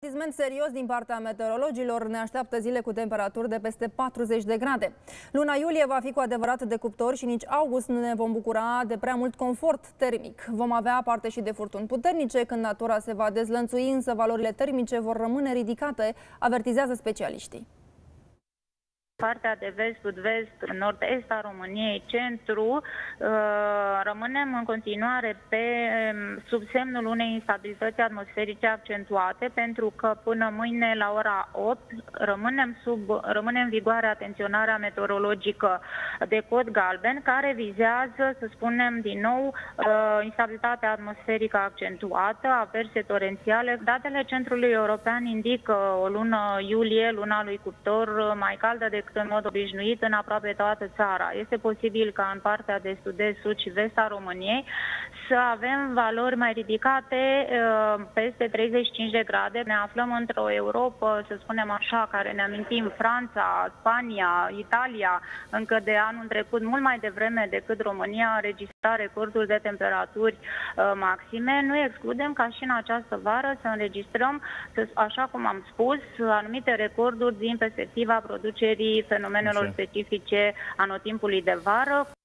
Avertisment serios din partea meteorologilor ne așteaptă zile cu temperaturi de peste 40 de grade. Luna iulie va fi cu adevărat de cuptor și nici august nu ne vom bucura de prea mult confort termic. Vom avea parte și de furtuni puternice când natura se va dezlănțui, însă valorile termice vor rămâne ridicate, avertizează specialiștii. Partea de vest, sud-vest, nord-est a României, centru, rămânem în continuare sub semnul unei instabilități atmosferice accentuate, pentru că până mâine la ora 8 rămâne în vigoare atenționarea meteorologică de cod galben, care vizează, să spunem din nou, instabilitatea atmosferică accentuată, averse torențiale. Datele Centrului European indică o lună iulie, luna lui cuptor, mai caldă decât în mod obișnuit în aproape toată țara. Este posibil ca în partea de sud-est, sud și vest a României să avem valori mai ridicate, peste 35 de grade. Ne aflăm într-o Europa, să spunem așa, care ne amintim Franța, Spania, Italia, încă de anul trecut, mult mai devreme decât România, a înregistrat recorduri de temperaturi maxime. Nu excludem ca și în această vară să înregistrăm, așa cum am spus, anumite recorduri din perspectiva producerii fenomenelor specifice anotimpului de vară,